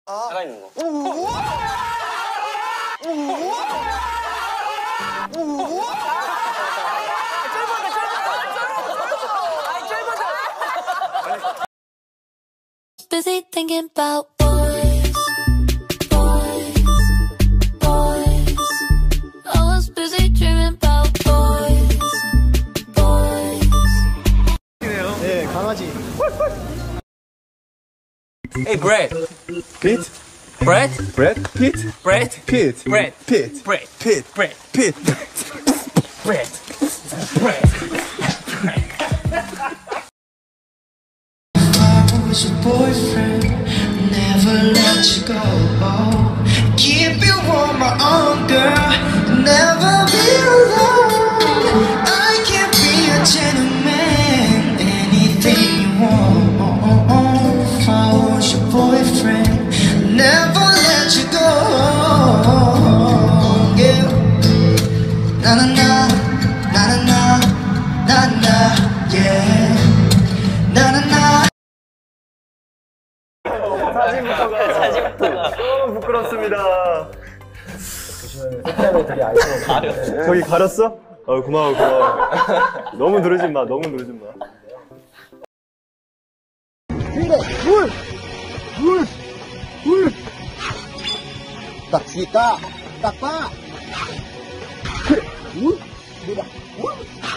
살아있는 거. Busy thinking about boys, boys, boys. I was busy dreaming about boys, boys. 네, 강아지. Hey, Brad. Pete? Brad? Brad? Pete? Brad? Pete. Brad. Pete. Brad. Pete. Brad. Pete. Brad. Brad. I was your boyfriend, never let you go. Keep you on my own, girl, never be alone. I can be a gentleman, anything you want. If I was your boyfriend, never let you go. Yeah. Na na na, na na na, na na, yeah. Na na na. 사진부터가 너무 부끄럽습니다. 색깔들이 아이고. 저기 가렸어? 고마워, 고마워. 너무 누르지 마, 너무 누르지 마. 물! 물! 물! 딱 지까! 딱 봐! 그래! 물! 물아! 물!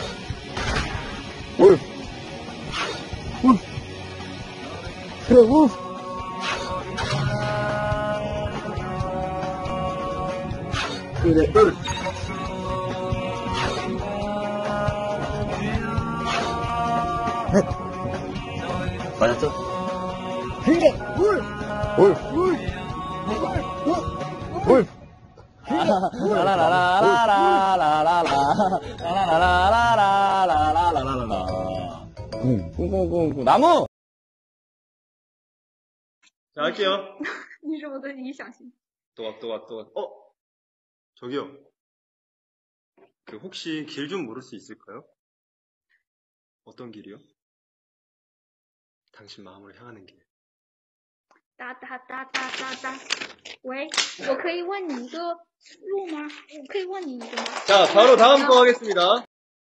물! 물! 그래, 물! 그래, 물! 맞았어? 그래, 물! 물! 물! 물! 나무! 자, 할게요. 你是我的理想型。 저기요. 혹시 길 좀 물을 수 있을까요? 어떤 길이요? 당신 마음을 향하는 길. 哒哒哒哒哒哒。喂，我可以问你一个路吗？我可以问你一个吗？ 자, 바로 다음 거 하겠습니다.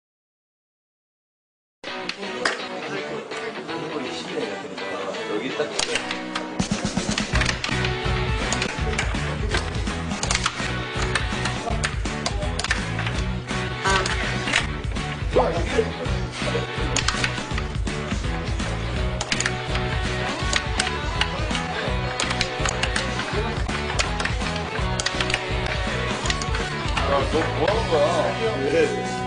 여기 딱. 너 뭐 하는 거야?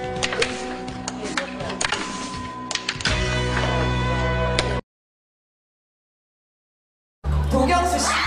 도경수 씨.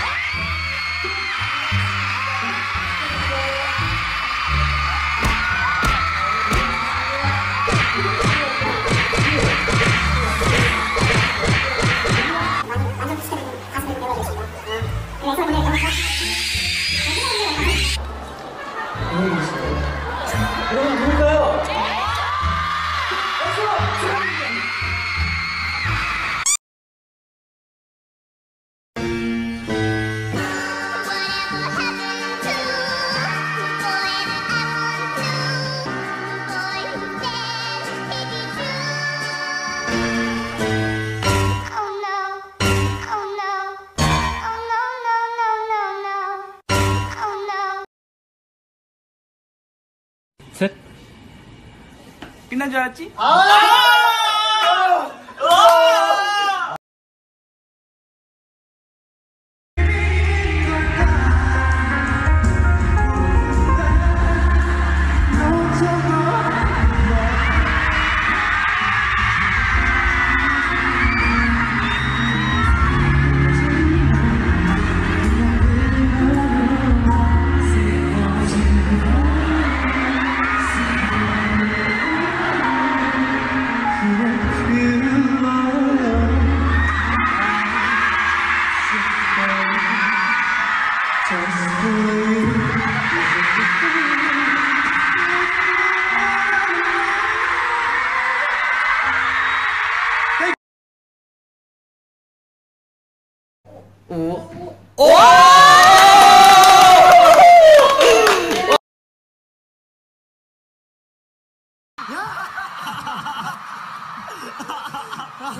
셋. 끝난 줄 알았지?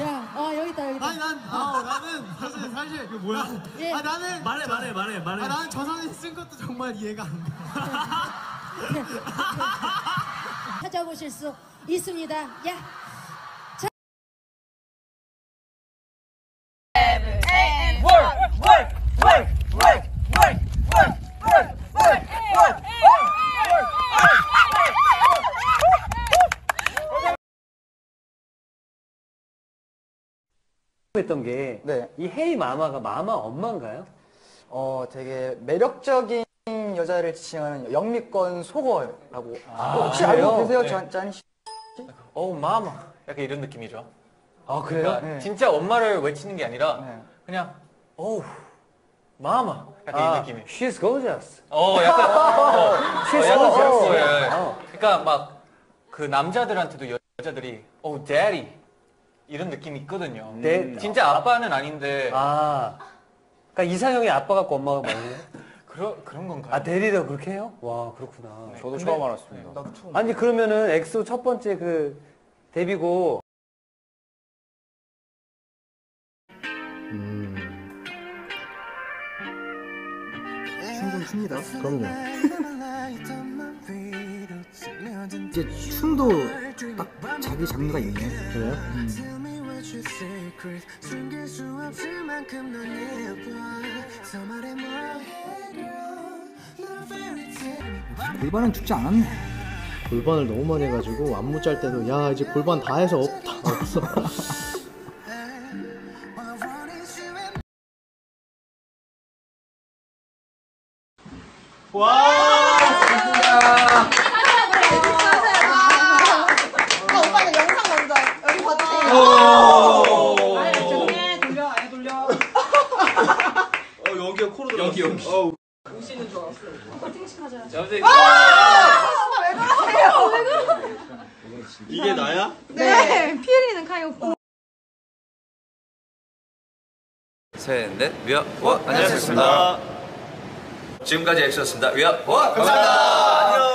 야, 여기 있다. 아니 나는 사실 이거 뭐야? 예. 나는 말해. 나는 저 사진 쓴 것도 정말 이해가 안 돼. 찾아보실 수 있습니다. 야. 했던 게 이 헤이 마마가 마마 엄마인가요? 되게 매력적인 여자를 지칭하는 영미권 속어라고. 혹시 그래요? 알고 계세요, 짜니 씨? 마마. 약간 이런 느낌이죠. 아, 그래요? 그러니까 네. 진짜 엄마를 외치는 게 아니라 그냥 마마. 약간 이 느낌이. She's gorgeous. 약간 She's gorgeous. 그거예요. 그러니까 막 그 남자들한테도 여자들이 daddy 이런 느낌이 있거든요. 진짜 아빠는 아닌데. 그러니까 이상형이 아빠 같고 엄마가 맞네요. 그런 건가요? 아, 대리도 그렇게 해요? 와, 그렇구나. 저도 처음 알았습니다. 나도 처음. 아니, 그러면은 엑소 첫 번째 그 데뷔곡 춤좀 춥니다. 그럼요. 이제 춤도 딱 자기 장르가 있네. 그래요? 골반은 죽지 않았네. 골반을 너무 많이 해가지고 안무 짤 때도 야 이제 골반 다 해서 없어. 오빠는 영상 먼저 여기 봐주세요. 죄송해 돌려 아예 돌려. 여기가 코로 들어. 여기. 우시는 줄 알았어. 팅식하자. 여보세요. 왜 그러세요? 왜 그러세요? 이게 나야? 네. 피엘이는 카이 오빠. 셋, 넷, 위아, 워, 안녕하셨습니다. 지금까지 엑소였습니다. 위아, 워, 감사합니다. 안녕.